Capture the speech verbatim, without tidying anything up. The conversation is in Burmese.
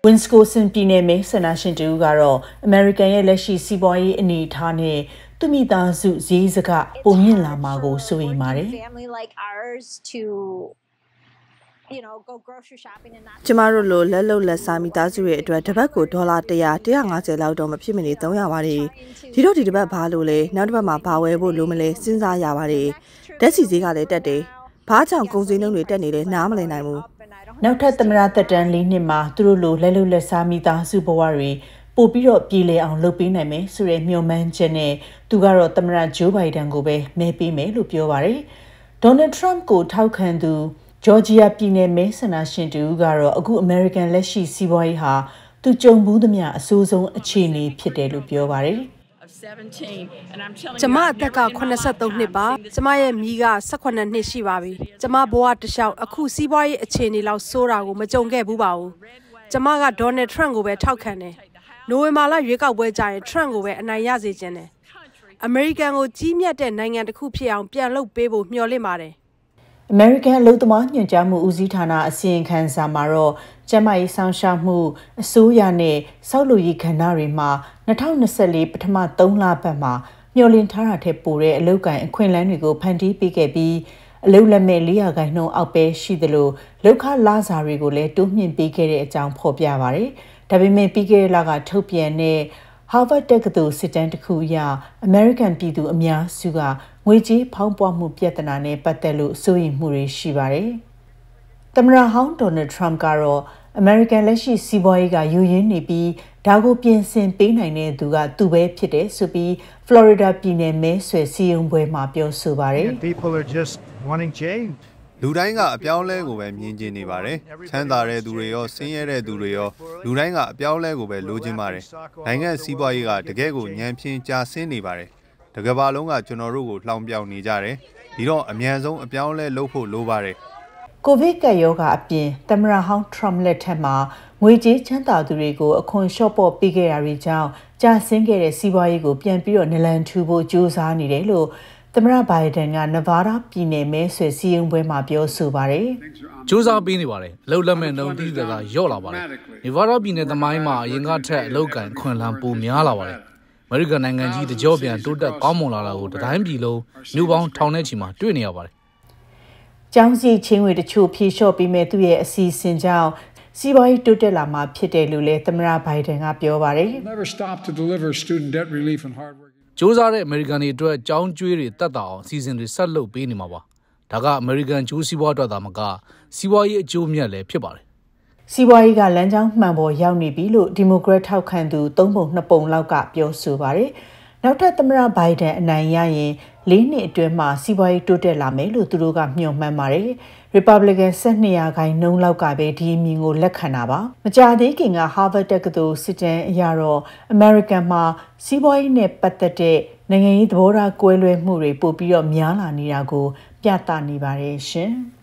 Wisconsin ပြည်နယ်မဲဆန္ဒရှင်တူကတော့ American ရဲ့လက်ရှိစီးပွားရေးအနေအထားနဲ့သူမိသားစုဈေးစကပုံမြင့်လာမှာကိုစိုးရိမ်ပါတယ်ကျမတို့လိုလက်လုံလက်စားမိသားစုရဲ့အတွက်တစ်ပတ်ကိုဒေါ်လာone hundred one hundred fiftyလောက်တော့မဖြစ်မနေသုံးရပါတယ်ဒီတော့ဒီတစ်ပတ်ဘာလို့လဲနောက်တစ်ပတ်မှာဘာဝယ်ဖို့လိုမလဲစဉ်းစားရပါတယ်ဓာတ်ဆီဈေးကလည်းတက်တယ်ဘာကြောင့်ကုန်စည်နှုန်းတွေတက်နေလဲနားမလည်နိုင်ဘူးနောက်ထပ်သမရသက်တမ်းလေးနှစ်မှာသူတို့လိုလက်လုံလက်စားမိသားစုဘဝတွေပို့ပြီးတော့ပြည်လဲအောင်လုပ်ပေးနိုင်မယ်ဆိုတဲ့မျှော်မှန်းချက်နဲ့သူကတော့သမရဂျိုးဘိုင်ဒန်ကိုပဲမဲပေးမယ်လို့ပြောပါတယ်ဒေါ်နယ်ထရမ့်ကိုထောက်ခံသူဂျော်ဂျီယာပြည်နယ်မဲဆန္ဒရှင်တူကတော့အခုအမေရိကန်လက်ရှိစီးပွားရေးဟာသူကြုံဘူးသမျှအဆိုးဆုံးအခြေအနေဖြစ်တယ်လို့ပြောပါတယ်ကျမအသက်ကeighty-threeနှစ်ပါကျမရဲ့မိကeighteenနှစ်ရှိပါပြီကျမဘဝတစ်လျှောက်အခုစီးပွားရေးအခြေအနေလောက်ဆိုးတာကိုမကြုံခဲ့ဘူးပါဘူးကျမကဒေါ်နယ်ထရမ့်ကိုပဲထောက်ခံတယ်နိုဝင်ဘာလရွေးကောက်ပွဲကြရင်ထရမ့်ကိုပဲအနိုင်ရစေချင်တယ်အမေရိကန်ကိုကြီးမြတ်တဲ့နိုင်ငံတစ်ခုဖြစ်အောင်ပြန်လုပ်ပေးဖို့မျှော်လင့်ပါတယ်အမေရိကန်အလုပ်သမားညွှန်ကြားမှုဦးစီးဌာနအစီရင်ခံစာမှာတော့ကျန်းမာရေးဆောင်ရှားမှုအစိုးရနဲ့စောက်လုပ်ရေးကဏ္ဍတွေမှာtwenty twenty-fourပထမthreeလပတ်မှာမျှော်လင့်ထားတာထက်ပိုတဲ့အလုပ်ကိုင်အခွင့်အလမ်းတွေကိုဖန်တီးပေးခဲ့ပြီးအလုပ်လက်မဲ့four percentနှုန်းအောက်ပဲရှိသလိုလောက်ခလစာတွေကိုလည်းတိုးမြှင့်ပေးခဲ့တဲ့အကြောင်းဖော်ပြပါတယ်။ဒါပေမဲ့ပြီးခဲ့တဲ့လကထုတ်ပြန်တဲ့ Harvard တက္ကသိုလ်စစ်တမ်းတစ်ခုအရ American ပြည်သူအများစုကငွေကြေးဖောင်းပွားမှုပြဿနာနဲ့ပတ်သက်လို့စိုးရိမ်မှုတွေရှိပါတယ်။သမ္မတဟောင်းဒေါ်နယ်ထရမ့်ကတော့ American လက်ရှိစီးပွားရေးကယူရင်းနေပြီးဒါကိုပြင်ဆင်ပေးနိုင်တဲ့သူကသူပဲဖြစ်တယ်ဆိုပြီး Florida ပြည်နယ်မဲဆွယ်စည်းရုံးပွဲမှာပြောဆိုပါတယ်လူတိုင်းကအပြောင်းလဲကိုပဲမြင်ကျင်နေပါတယ်ချမ်းသာတဲ့သူတွေရောဆင်းရဲတဲ့သူတွေရောလူတိုင်းကအပြောင်းလဲကိုပဲလိုချင်ပါတယ်နိုင်ငံစီးပွားရေးကတကယ်ကိုညံပြင်းကြာဆင်းနေပါတယ်တကဘာလုံးကကျွန်တော်တို့ကိုလှောင်ပြောင်နေကြတယ်ဒီတော့အမြန်ဆုံးအပြောင်းလဲလုပ်ဖို့လိုပါတယ်ကိုဗစ်ကပ်ရောဂါအပြင်သမ္မတဟောင်းထရမ့်လက်ထက်မှာငွေကြေးချမ်းသာသူတွေကိုအခွန်လျှော့ပေါ့ပေးခဲ့တာတွေကြောင့်ကြာဆင်းခဲ့တဲ့စီးပွားရေးကိုပြန်ပြီးတော့နလန်ထူဖို့ကြိုးစားနေတယ်လို့သမ္မတဘိုင်ဒန်ကနဗားဒါးပြည်နယ်မဲဆွယ်စည်းရုံးပွဲမှာပြောဆိုပါတယ်ကြိုးစားပေးနေပါတယ်အလုပ်လက်မဲ့နှုန်းတိတိကျကျရော့လာပါတယ်နဗားဒါးပြည်နယ်သမိုင်းမှာအရင်ကထက်အလုပ်ကန်ခွင့်လန်းပိုများလာပါတယ်အမေရိကန်နိုင်ငံကြီးတကြောပြန်တိုးတက်ကောင်းမွန်လာတာကိုတိုင်းပြည်လုံးမျိုးပေါင်းထောင်နဲ့ချီမှာတွေ့နေရပါတယ်ကျောင်းစီချင်းဝေတချို့ဖြေလျှော့ပေးမဲ့သူရဲ့အစီအစဉ်ကြောင့်စီးပွားရေးတိုးတက်လာမှာဖြစ်တယ်လို့လည်းသမ္မတဘိုင်ဒန်ကပြောပါတယ်ကြိုးစားတဲ့အမေရိကန်တွေအတွက်ကြောင်းကျွေးတွေတက်တာအောင်အစီအစဉ်တွေဆက်လုပ်ပေးနေမှာပါဒါကအမေရိကန်ကျိုးစီးပွားအတွက်သာမကစီးပွားရေးအကျိုးမြတ်လည်းဖြစ်ပါတယ်စီးပွားရေးကလမ်းကြောင်းမှန်ပေါ်ရောက်နေပြီလို့ဒီမိုကရက်ထောက်ခံသူသုံးပုံနှစ်ပုံလောက်ကပြောဆိုပါတယ်နောက်ထပ်သမ္မတဘိုင်ဒန်အနိုင်ရရင်၄နှစ်အတွင်းမှာစီးပွားရေးတိုးတက်လာမယ်လို့သူတို့ကမျှော်မှန်းပါတယ်။ Republican twelveရာခိုင်နှုန်းလောက်ကပဲဒီအမြင်ကိုလက်ခံတာပါ။မကြာသေးခင်က Harvard တက္ကသိုလ်စစ်တမ်းအရတော့ American မှာစီးပွားရေးနဲ့ပတ်သက်တဲ့နိုင်ငံရေးသဘောထားကွဲလွဲမှုတွေပိုပြီးတော့များလာနေတာကိုပြသနေပါတယ်ရှင်။